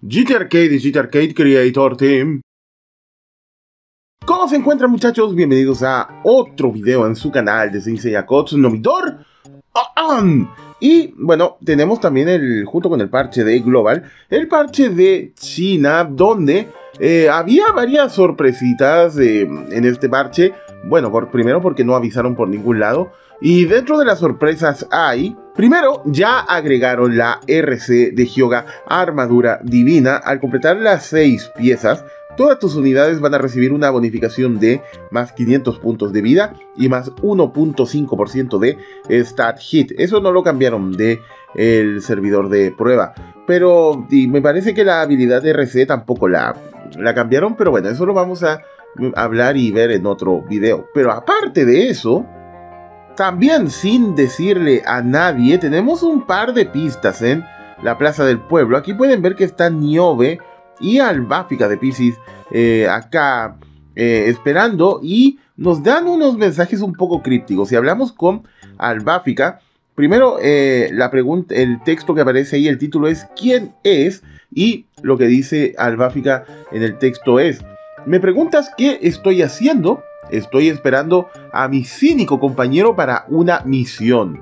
GT Arcade y GT Arcade Creator Team. ¿Cómo se encuentran, muchachos? Bienvenidos a otro video en su canal de Sensei Akotsu no Midor. Y bueno, tenemos también junto con el parche de Global, el parche de China, donde había varias sorpresitas en este parche. Bueno, primero porque no avisaron por ningún lado. Y dentro de las sorpresas hay... Primero, ya agregaron la RC de Hyuga Armadura Divina. Al completar las 6 piezas, todas tus unidades van a recibir una bonificación de más 500 puntos de vida y más 1.5% de Stat Hit. Eso no lo cambiaron del servidor de prueba. Pero me parece que la habilidad de RC tampoco la cambiaron. Pero bueno, eso lo vamos a hablar y ver en otro video. Pero aparte de eso... También sin decirle a nadie, tenemos un par de pistas en la Plaza del Pueblo. Aquí pueden ver que está Niobe y Albáfica de Piscis acá esperando, y nos dan unos mensajes un poco crípticos. Si hablamos con Albáfica, primero el texto que aparece ahí, el título es ¿quién es? Y lo que dice Albáfica en el texto es: ¿me preguntas qué estoy haciendo? Estoy esperando a mi cínico compañero para una misión.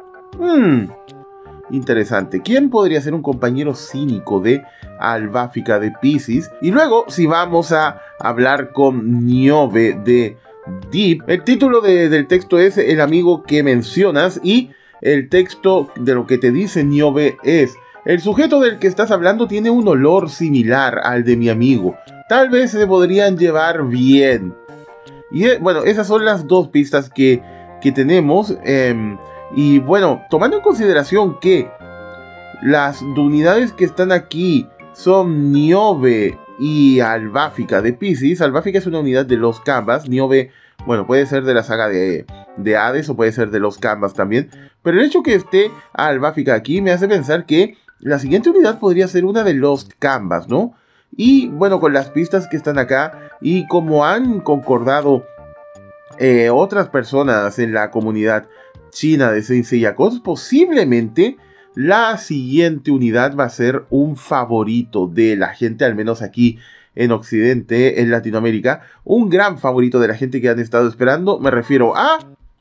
Interesante. ¿Quién podría ser un compañero cínico de Albáfica de Piscis? Y luego, si vamos a hablar con Niobe de Deep, el título del texto es el amigo que mencionas, y el texto de lo que te dice Niobe es: el sujeto del que estás hablando tiene un olor similar al de mi amigo. Tal vez se podrían llevar bien. Y bueno, esas son las dos pistas que tenemos. Y bueno, tomando en consideración que las unidades que están aquí son Niobe y Albáfica de Piscis. Albáfica es una unidad de los Canvas. Niobe, bueno, puede ser de la saga de Hades o puede ser de los Canvas también. Pero el hecho que esté Albáfica aquí me hace pensar que la siguiente unidad podría ser una de los Canvas, ¿no? Y bueno, con las pistas que están acá y como han concordado otras personas en la comunidad china de Sensei Akotsu, posiblemente la siguiente unidad va a ser un favorito de la gente, al menos aquí en Occidente, en Latinoamérica. Un gran favorito de la gente que han estado esperando. Me refiero a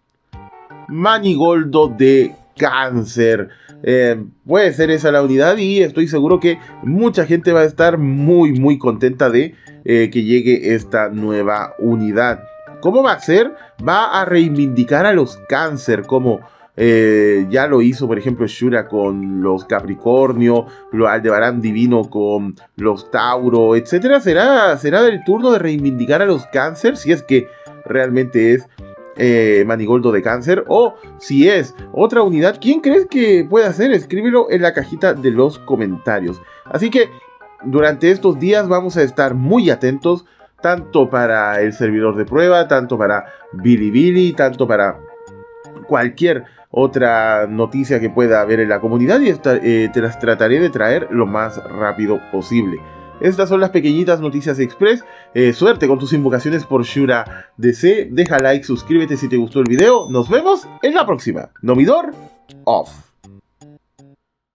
Manigoldo de Cáncer. Puede ser esa la unidad, y estoy seguro que mucha gente va a estar muy contenta de que llegue esta nueva unidad. ¿Cómo va a ser? Va a reivindicar a los Cáncer, como ya lo hizo, por ejemplo, Shura con los Capricornio, Aldebarán Divino con los Tauro, etc. ¿Será del turno de reivindicar a los Cáncer? Si es que realmente es Manigoldo de Cáncer, o si es otra unidad. ¿Quién crees que puede ser? Escríbelo en la cajita de los comentarios. Así que durante estos días vamos a estar muy atentos, tanto para el servidor de prueba, tanto para Bilibili, tanto para cualquier otra noticia que pueda haber en la comunidad, y te las trataré de traer lo más rápido posible. Estas son las pequeñitas noticias express. Suerte con tus invocaciones por Shura DC. Deja like, suscríbete si te gustó el video. Nos vemos en la próxima. No Midor, off.